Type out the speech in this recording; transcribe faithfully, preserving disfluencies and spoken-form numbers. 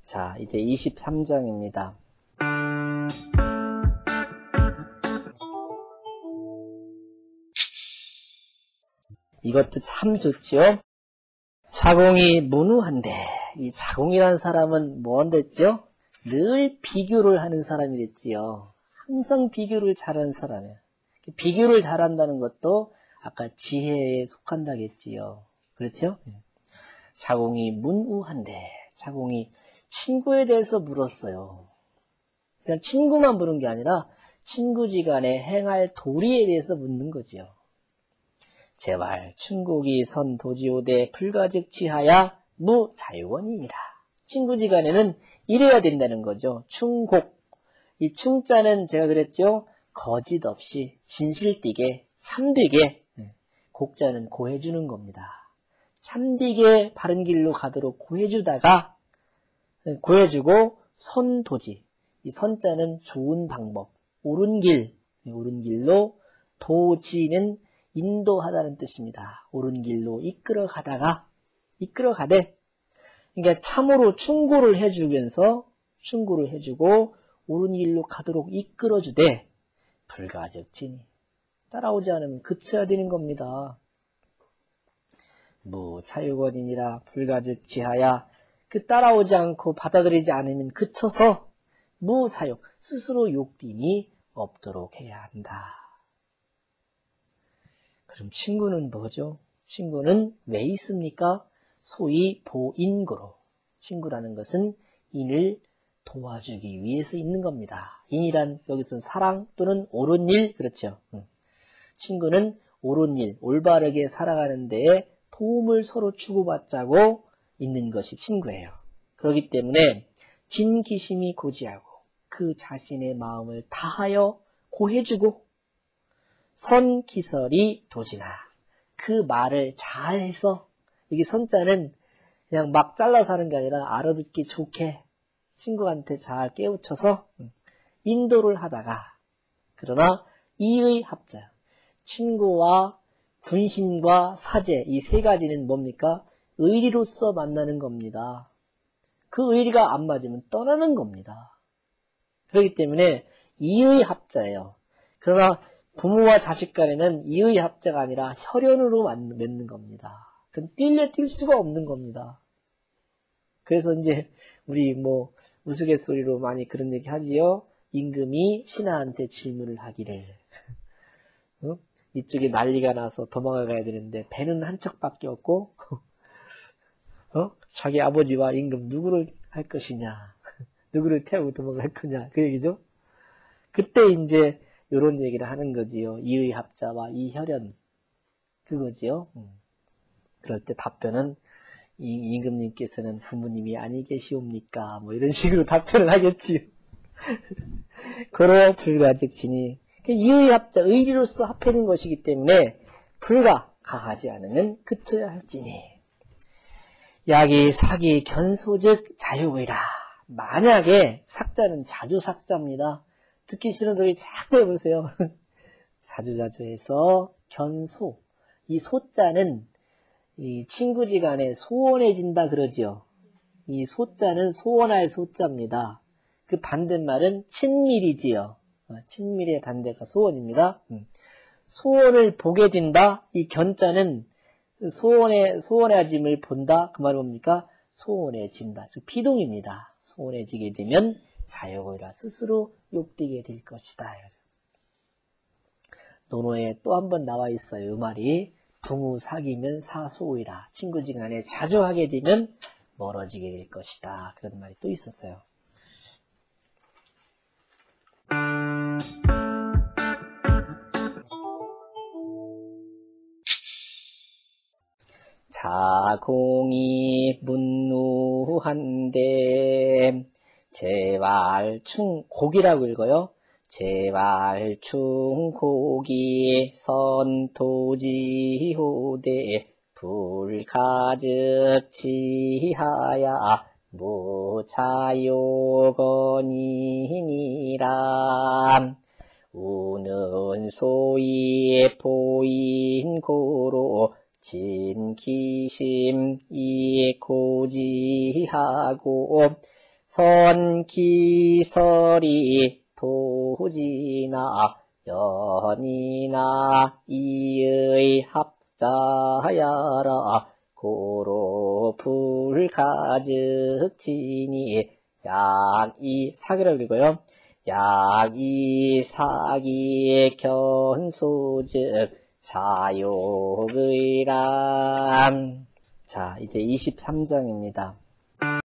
자, 이제 이십삼 장입니다. 이것도 참 좋죠. 자공이 문우한데, 이 자공이라는 사람은 뭔데죠? 늘 비교를 하는 사람이랬지요. 항상 비교를 잘하는 사람이에요. 비교를 잘한다는 것도 아까 지혜에 속한다겠지요. 그렇죠? 자공이 문우한데, 자공이 친구에 대해서 물었어요. 그냥 친구만 물은 게 아니라 친구지간에 행할 도리에 대해서 묻는 거지요. 제발 충곡이 선 도지오대 불가즉치하야 무자유원이니라. 친구지간에는 이래야 된다는 거죠. 충곡. 이 충자는 제가 그랬죠. 거짓 없이 진실되게 참되게, 곡자는 고해주는 겁니다. 참되게 바른 길로 가도록 고해주다가, 고해주고 선도지. 이 선자는 좋은 방법, 옳은 길, 옳은 길로, 도지는 인도하다는 뜻입니다. 옳은 길로 이끌어 가다가, 이끌어 가되, 그러니까 참으로 충고를 해주면서, 충고를 해주고, 옳은 길로 가도록 이끌어 주되, 불가적지니. 따라오지 않으면 그쳐야 되는 겁니다. 무자유권이니라 불가적지하야, 그 따라오지 않고 받아들이지 않으면 그쳐서, 무자유, 스스로 욕심이 없도록 해야 한다. 그럼 친구는 뭐죠? 친구는 왜 있습니까? 소위 보인고로. 친구라는 것은 인을 도와주기 위해서 있는 겁니다. 인이란 여기서는 사랑 또는 옳은 일, 그렇죠. 친구는 옳은 일, 올바르게 살아가는 데에 도움을 서로 주고받자고 있는 것이 친구예요. 그렇기 때문에 진기심이 고지하고 그 자신의 마음을 다하여 고해주고 선기설이 도지나 그 말을 잘해서, 여기 선자는 그냥 막 잘라서 하는 게 아니라 알아듣기 좋게 친구한테 잘 깨우쳐서 인도를 하다가, 그러나 이의 합자, 친구와 군신과 사제, 이 세 가지는 뭡니까? 의리로서 만나는 겁니다. 그 의리가 안 맞으면 떠나는 겁니다. 그렇기 때문에 이의 합자예요. 그러나 부모와 자식 간에는 이의 합자가 아니라 혈연으로 맺는 겁니다. 그건 뛸래 뛸 수가 없는 겁니다. 그래서 이제 우리 뭐 우스갯소리로 많이 그런 얘기 하지요. 임금이 신하한테 질문을 하기를, 어? 이쪽에 난리가 나서 도망가야 되는데 배는 한 척밖에 없고, 어? 자기 아버지와 임금 누구를 할 것이냐, 누구를 태우고 도망갈 거냐, 그 얘기죠. 그때 이제 이런 얘기를 하는 거지요. 이의 합자와 이혈연, 그거지요. 음. 그럴 때 답변은, 이 임금님께서는 부모님이 아니 계시옵니까? 뭐 이런 식으로 답변을 하겠지요. 그러 불가즉지니, 이의 합자, 의리로서 합해진 것이기 때문에 불가, 가하지 않으면 그쳐야 할지니. 약이 사기 견소즉 자유의라. 만약에 삭자는 자주 삭자입니다. 듣기 싫은 소리 자꾸 해보세요. 자주자주 해서 견소. 이 소자는 이 친구지간에 소원해진다 그러지요. 이 소자는 소원할 소자입니다. 그 반대말은 친밀이지요. 친밀의 반대가 소원입니다. 소원을 보게 된다. 이 견자는 소원의 소원해짐을 본다. 그 말은 뭡니까? 소원해진다. 즉 비동입니다. 소원해지게 되면 자유의라, 스스로 욕되게 될 것이다. 논어에 또 한 번 나와 있어요. 이 말이 부무 사귀면 사소의라. 친구지간에 자주 하게 되면 멀어지게 될 것이다. 그런 말이 또 있었어요. 자공이 문우한데 제발충, 곡이라고 읽어요. 제발충곡이 선토지호대 불가즉치하야 무자요건이니라. 우는 소위 보인고로 진기심이 고지하고 선기설이 도지나 연이나 이의 합자야라 고로 불가득지니 약이 사기라고 읽어요. 약이 사기 견소즉 자욕의람. 자, 이제 이십삼 장입니다.